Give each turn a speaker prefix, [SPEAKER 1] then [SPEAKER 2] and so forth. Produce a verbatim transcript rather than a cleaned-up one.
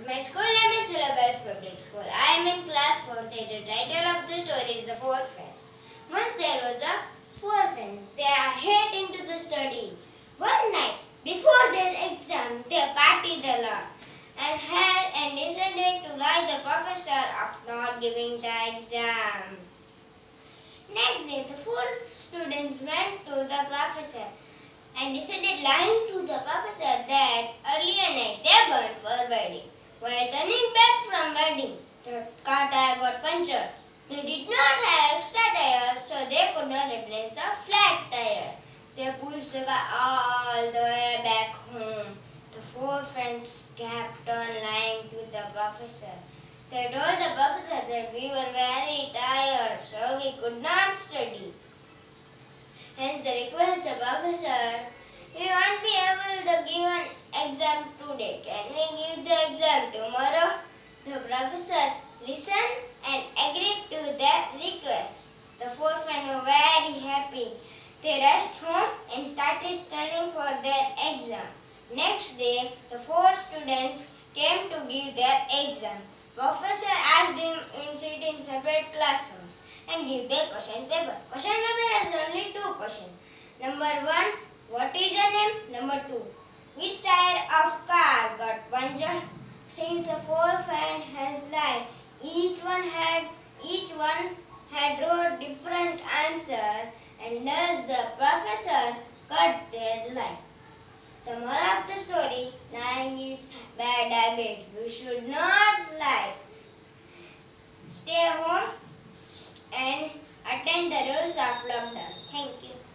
[SPEAKER 1] My school name is Syllabus Public School. I am in class fourth. The title of the story is The Four Friends. Once there was a four friends. They are heading to the study. One night before their exam, they partied a lot and had and decided to lie the professor of not giving the exam. Next day, the four students went to the professor and decided lying to the professor that earlier night they were going for wedding. While turning back from wedding, the car tire got punctured. They did not have extra tire, so they could not replace the flat tire. They pushed the car all the way back home. The four friends kept on lying to the professor. They told the professor that we were very tired, so we could not study. Hence they request the professor, we won't be able to give an exam today. Can we give the exam tomorrow? The professor listened and agreed to their request. The four friends were very happy. They rushed home and started studying for their exam. Next day, the four students came to give their exam. Professor asked them to sit in separate classrooms and give their question paper. Question paper has only two questions. Number one, what is your name? Number two, which tire of car got punctured? Since the four friends has lied, each one had each one had wrote different answer, and thus the professor cut their lie. The moral of the story: lying is bad habit. You should not lie. Stay home and attend the rules of lockdown. Thank you.